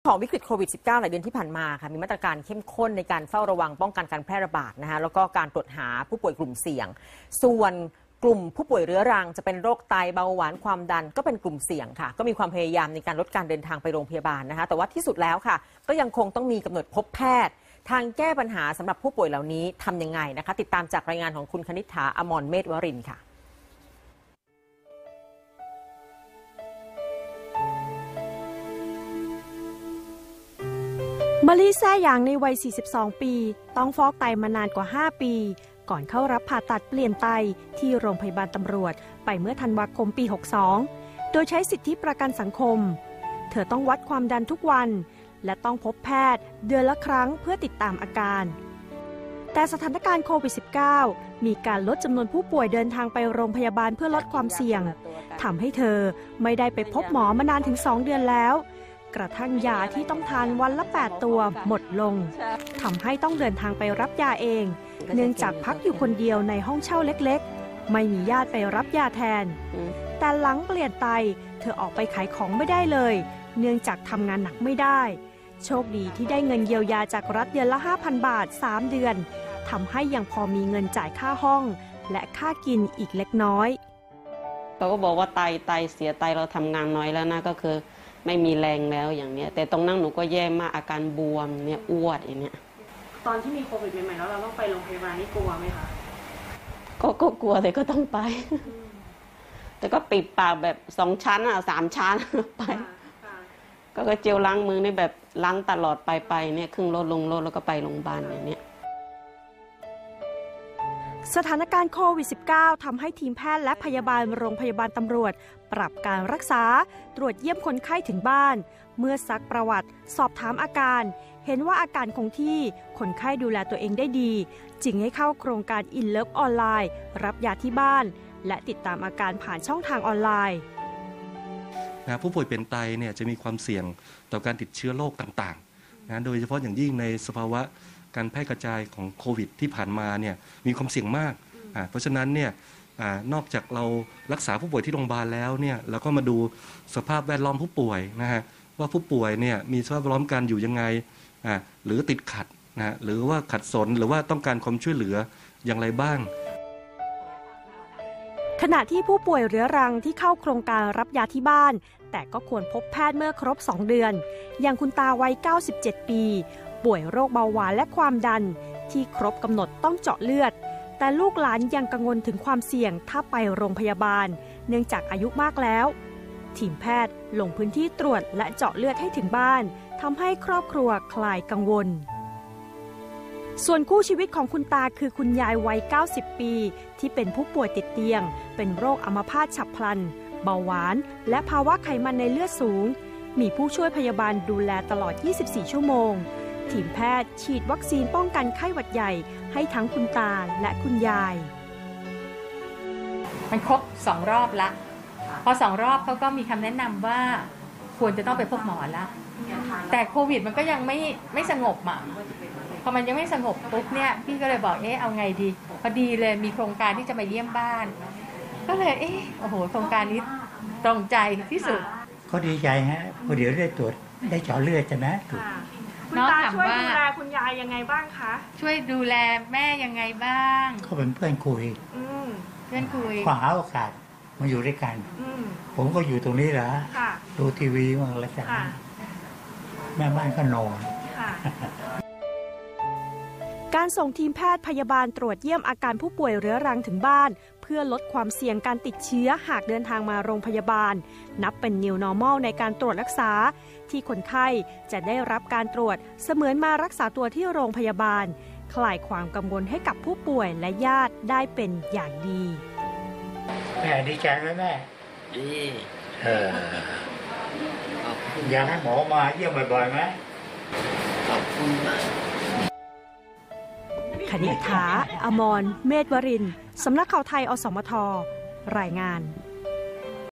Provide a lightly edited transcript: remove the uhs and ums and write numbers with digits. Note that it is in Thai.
ของวิกฤตโควิด -19 หลายเดือนที่ผ่านมาค่ะมีมาตรการเข้มข้นในการเฝ้าระวังป้องกันการแพร่ระบาดนะคะแล้วก็การตรวจหาผู้ป่วยกลุ่มเสี่ยงส่วนกลุ่มผู้ป่วยเรื้อรังจะเป็นโรคไตเบาหวานความดันก็เป็นกลุ่มเสี่ยงค่ะก็มีความพยายามในการลดการเดินทางไปโรงพยาบาลนะคะแต่ว่าที่สุดแล้วค่ะก็ยังคงต้องมีกำหนดพบแพทย์ทางแก้ปัญหาสำหรับผู้ป่วยเหล่านี้ทำยังไงนะคะติดตามจากรายงานของคุณคณิษฐา อมรเมธวรินทร์ค่ะมะลิแซ่หยางในวัย 42 ปีต้องฟอกไตมานานกว่า 5 ปี ก่อนเข้ารับผ่าตัดเปลี่ยนไตที่โรงพยาบาลตำรวจไปเมื่อธันวาคมปี 62 โดยใช้สิทธิประกันสังคม เธอต้องวัดความดันทุกวันและต้องพบแพทย์เดือนละครั้งเพื่อติดตามอาการแต่สถานการณ์โควิด -19 มีการลดจำนวนผู้ป่วยเดินทางไปโรงพยาบาลเพื่อลดความเสี่ยงทำให้เธอไม่ได้ไปพบหมอมานานถึง 2 เดือนแล้วกระทั่งยาที่ต้องทานวันละ 8 ตัวหมดลงทำให้ต้องเดินทางไปรับยาเองเนื่องจากพักอยู่คนเดียวในห้องเช่าเล็กๆไม่มีญาติไปรับยาแทนแต่หลังเปลี่ยนไตเธอออกไปขายของไม่ได้เลยเนื่องจากทำงานหนักไม่ได้โชคดีที่ได้เงินเยียวยาจากรัฐเดือนละ 5,000 บาท 3 เดือนทำให้ยังพอมีเงินจ่ายค่าห้องและค่ากินอีกเล็กน้อยเขาก็บอกว่าไตเสียไตเราทำงานน้อยแล้วนะก็คือไม่มีแรงแล้วอย่างเนี้ยแต่ตรงนั้นหนูก็แย่มากอาการบวมเนี่ยอ้วนอย่างเนี้ยตอนที่มีโควิดใหม่ๆแล้วเราต้องไปโรงพยาบาลนี่กลัวไหมคะก็กลัวแต่ก็ต้องไปแต่ก็ปิดปากแบบ2 ชั้น3 ชั้นไปก็เจลล้างมือนี่แบบล้างตลอดไปเนี่ยขึ้นรถลงรถแล้วก็ไปโรงพยาบาลอย่างเนี้ยสถานการณ์โควิด -19 ทำให้ทีมแพทย์และพยาบาลโรงพยาบาลตำรวจปรับการรักษาตรวจเยี่ยมคนไข้ถึงบ้านเมื่อซักประวัติสอบถามอาการเห็นว่าอาการคงที่คนไข้ดูแลตัวเองได้ดีจึงให้เข้าโครงการอินเลิฟออนไลน์รับยาที่บ้านและติดตามอาการผ่านช่องทางออนไลน์ผู้ป่วยเป็นไตเนี่ยจะมีความเสี่ยงต่อการติดเชื้อโรคต่างๆโดยเฉพาะอย่างยิ่งในสภาวะการแพร่กระจายของโควิดที่ผ่านมาเนี่ยมีความเสี่ยงมากเพราะฉะนั้นเนี่ยนอกจากเรารักษาผู้ป่วยที่โรงพยาบาลแล้วเนี่ยเราก็มาดูสภาพแวดล้อมผู้ป่วยนะฮะว่าผู้ป่วยเนี่ยมีสภาพแวดล้อมการอยู่ยังไงหรือติดขัดหรือว่าขัดสนหรือว่าต้องการความช่วยเหลืออย่างไรบ้างขณะที่ผู้ป่วยเรื้อรังที่เข้าโครงการรับยาที่บ้านแต่ก็ควรพบแพทย์เมื่อครบ 2 เดือนอย่างคุณตาวัย 97 ปีป่วยโรคเบาหวานและความดันที่ครบกำหนดต้องเจาะเลือดแต่ลูกหลานยังกังวลถึงความเสี่ยงถ้าไปโรงพยาบาลเนื่องจากอายุมากแล้วทีมแพทย์ลงพื้นที่ตรวจและเจาะเลือดให้ถึงบ้านทำให้ครอบครัวคลายกังวลส่วนคู่ชีวิตของคุณตาคือคุณยายวัย 90 ปีที่เป็นผู้ป่วยติดเตียงเป็นโรคอัมพาตฉับพลันเบาหวานและภาวะไขมันในเลือดสูงมีผู้ช่วยพยาบาลดูแลตลอด 24 ชั่วโมงทีมแพทย์ฉีดวัคซีนป้องกันไข้หวัดใหญ่ให้ทั้งคุณตาและคุณยายมันครบ2 รอบละพอ2 รอบเขาก็มีคำแนะนำว่าควรจะต้องไปพบหมอละแต่โควิดมันก็ยังไม่สงบพอมันยังไม่สงบปุ๊บเนี่ยพี่ก็เลยบอกเอาไงดีพอดีเลยมีโครงการที่จะมาเยี่ยมบ้านก็เลยโอ้โหโครงการนี้ตรงใจที่สุดก็ดีใจฮะพอเดี๋ยวได้ตรวจได้เจาะเลือดใช่ไหมคุณตาช่วยดูแลคุณยายยังไงบ้างคะช่วยดูแลแม่ยังไงบ้างเขาเป็นเพื่อนคุยขอหาโอกาสมาอยู่ด้วยกันผมก็อยู่ตรงนี้แหละดูทีวีมาแล้วจ้ะแม่บ้านก็นอนการส่งทีมแพทย์พยาบาลตรวจเยี่ยมอาการผู้ป่วยเรื้อรังถึงบ้านเพื่อลดความเสี่ยงการติดเชื้อหากเดินทางมาโรงพยาบาลนับเป็น New Normal ในการตรวจรักษาที่คนไข้จะได้รับการตรวจเสมือนมารักษาตัวที่โรงพยาบาลคลายความกังวลให้กับผู้ป่วยและญาติได้เป็นอย่างดีแม่ดีใจไหมแม่ดีอยากให้หมอมาเยี่ยมบ่อยๆไหมขอบคุณมากคณิษฐา อมรเมธวรินทร์สำนักข่าวไทยอสมทรายงาน